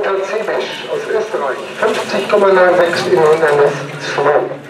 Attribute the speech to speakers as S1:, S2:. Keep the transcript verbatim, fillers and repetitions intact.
S1: Walter Ziebisch aus Österreich, fünfzig Komma sechs neun in Hindernis zwei.